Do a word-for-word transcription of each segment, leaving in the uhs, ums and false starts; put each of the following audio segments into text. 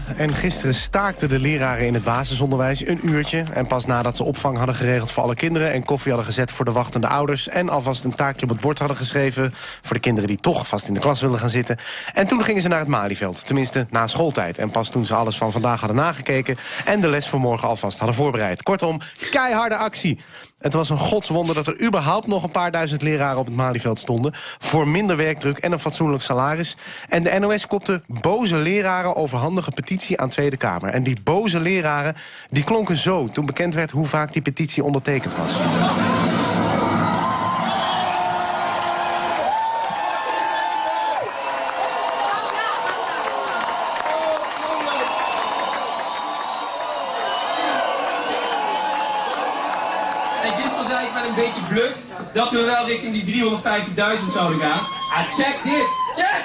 En gisteren staakten de leraren in het basisonderwijs een uurtje. En pas nadat ze opvang hadden geregeld voor alle kinderen... en koffie hadden gezet voor de wachtende ouders... en alvast een taakje op het bord hadden geschreven... voor de kinderen die toch vast in de klas wilden gaan zitten. En toen gingen ze naar het Malieveld. Tenminste, na schooltijd. En pas toen ze alles van vandaag hadden nagekeken... en de les voor morgen alvast hadden voorbereid. Kortom, keiharde actie. Het was een godswonder dat er überhaupt nog een paar duizend leraren op het Malieveld stonden... voor minder werkdruk en een fatsoenlijk salaris. En de N O S kopte boze leraren overhandige petitie aan Tweede Kamer. En die boze leraren die klonken zo toen bekend werd hoe vaak die petitie ondertekend was. En gisteren zei ik met een beetje bluff dat we wel richting die driehonderdvijftigduizend zouden gaan. Ah, check dit! Check!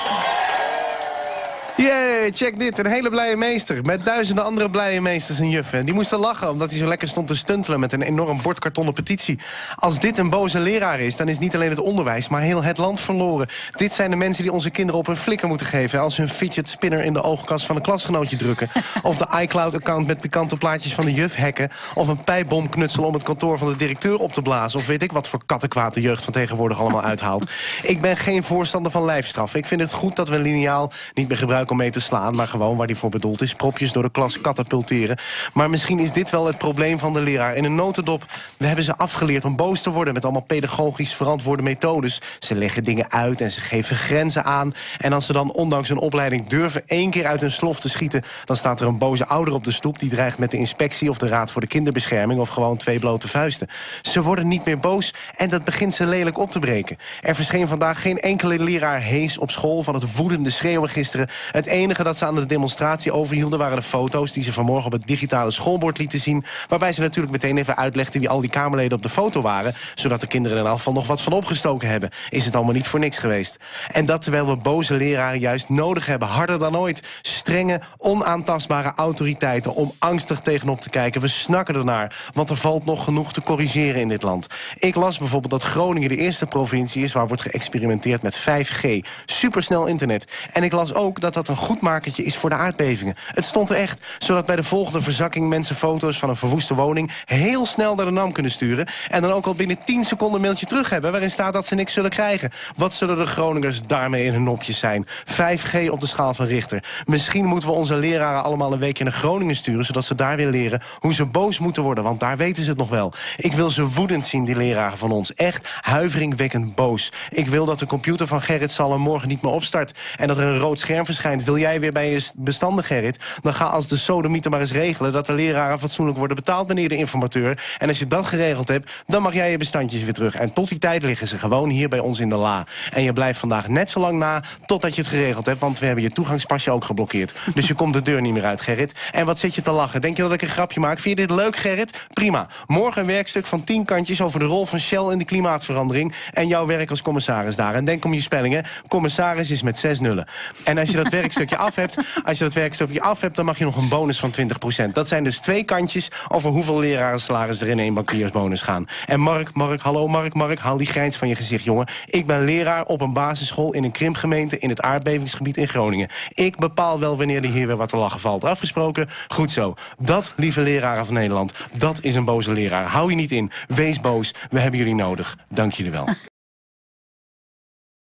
Jee, check dit. Een hele blije meester. Met duizenden andere blije meesters en juffen. Die moesten lachen omdat hij zo lekker stond te stuntelen... met een enorm bord kartonnen petitie. Als dit een boze leraar is, dan is niet alleen het onderwijs... maar heel het land verloren. Dit zijn de mensen die onze kinderen op hun flikker moeten geven... als ze hun fidget spinner in de oogkas van een klasgenootje drukken. Of de iCloud-account met pikante plaatjes van de juf hacken. Of een pijpbom knutselen om het kantoor van de directeur op te blazen. Of weet ik wat voor kattenkwaad de jeugd van tegenwoordig allemaal uithaalt. Ik ben geen voorstander van lijfstraf. Ik vind het goed dat we een liniaal niet meer gebruiken om mee te slaan... maar gewoon waar die voor bedoeld is, propjes door de klas katapulteren. Maar misschien is dit wel het probleem van de leraar in een notendop. We hebben ze afgeleerd om boos te worden... met allemaal pedagogisch verantwoorde methodes. Ze leggen dingen uit en ze geven grenzen aan. En als ze dan ondanks hun opleiding durven één keer uit hun slof te schieten... dan staat er een boze ouder op de stoep... die dreigt met de inspectie of de Raad voor de Kinderbescherming... of gewoon twee blote vuisten. Ze worden niet meer boos en dat begint ze lelijk op te breken. Er verscheen vandaag geen enkele leraar hees op school... van het woedende schreeuwen gisteren. Het enige dat ze aan de demonstratie overhielden... waren de foto's die ze vanmorgen op het digitale schoolbord lieten zien... waarbij ze natuurlijk meteen even uitlegden... wie al die Kamerleden op de foto waren... zodat de kinderen in elk geval nog wat van opgestoken hebben. Is het allemaal niet voor niks geweest. En dat terwijl we boze leraren juist nodig hebben... harder dan ooit. Strenge, onaantastbare autoriteiten... om angstig tegenop te kijken. We snakken ernaar, want er valt nog genoeg te corrigeren in dit land. Ik las bijvoorbeeld dat Groningen de eerste provincie is... waar wordt geëxperimenteerd met vijf G. Supersnel internet. En ik las ook dat dat een goed makertje is voor de aardbevingen. Het stond er echt, zodat bij de volgende verzakking... mensen foto's van een verwoeste woning heel snel naar de NAM kunnen sturen... en dan ook al binnen tien seconden een mailtje terug hebben... waarin staat dat ze niks zullen krijgen. Wat zullen de Groningers daarmee in hun nopjes zijn? vijf G op de schaal van Richter. Misschien moeten we onze leraren allemaal een weekje naar Groningen sturen... zodat ze daar weer leren hoe ze boos moeten worden... want daar weten ze het nog wel. Ik wil ze woedend zien, die leraren van ons. Echt huiveringwekkend boos. Ik wil dat de computer van Gerrit Salm morgen niet meer opstart... en dat er een rood scherm verschijnt. Wil jij weer bij je bestanden, Gerrit? Dan ga als de sodemieter maar eens regelen... dat de leraren fatsoenlijk worden betaald, meneer de informateur. En als je dat geregeld hebt, dan mag jij je bestandjes weer terug. En tot die tijd liggen ze gewoon hier bij ons in de la. En je blijft vandaag net zo lang na totdat je het geregeld hebt... want we hebben je toegangspasje ook geblokkeerd. Dus je komt de deur niet meer uit, Gerrit. En wat zit je te lachen? Denk je dat ik een grapje maak? Vind je dit leuk, Gerrit? Prima. Morgen een werkstuk van tien kantjes over de rol van Shell in de klimaatverandering... en jouw werk als commissaris daar. En denk om je spellingen. Commissaris is met zes nullen. En als je dat werkstukje af hebt... Als je dat werkstukje af hebt, dan mag je nog een bonus van twintig procent. Dat zijn dus twee kantjes over hoeveel lerarensalaris er in één bankiersbonus gaan. En Mark, Mark, hallo Mark, Mark, haal die grijns van je gezicht, jongen. Ik ben leraar op een basisschool in een krimpgemeente in het aardbevingsgebied in Groningen. Ik bepaal wel wanneer er hier weer wat te lachen valt. Afgesproken? Goed zo. Dat, lieve leraren van Nederland, dat is een boze leraar. Hou je niet in. Wees boos. We hebben jullie nodig. Dank jullie wel.